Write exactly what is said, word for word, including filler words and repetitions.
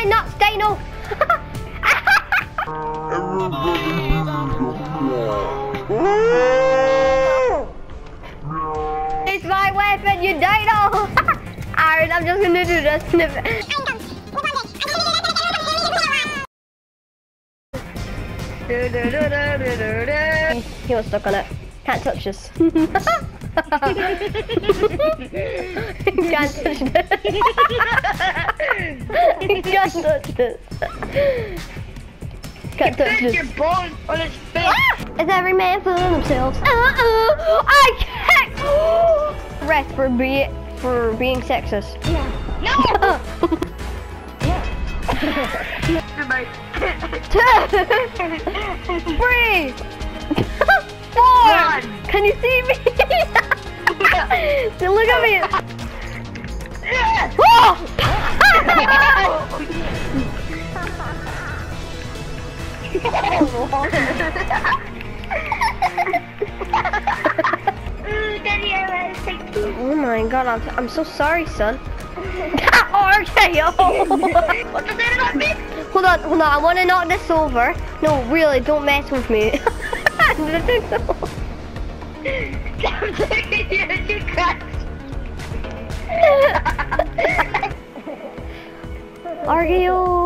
fucking nuts, Dino! It's my weapon, you Dino! Alright, I'm just gonna do this snippet. He was stuck on it. Can't touch this. Can't touch this. Can't touch this. Can't touch this. Your bone on his face. Is every man for themselves? Uh-uh. I can't. Rest for be for being sexist. No. Three. Four. One. Can you see me? So look at me. Oh! Oh my god, I'm, I'm so sorry, son. R K O! What does that about me? Hold on, hold on, I want to knock this over. No, really, don't mess with me. You crashed. R K O!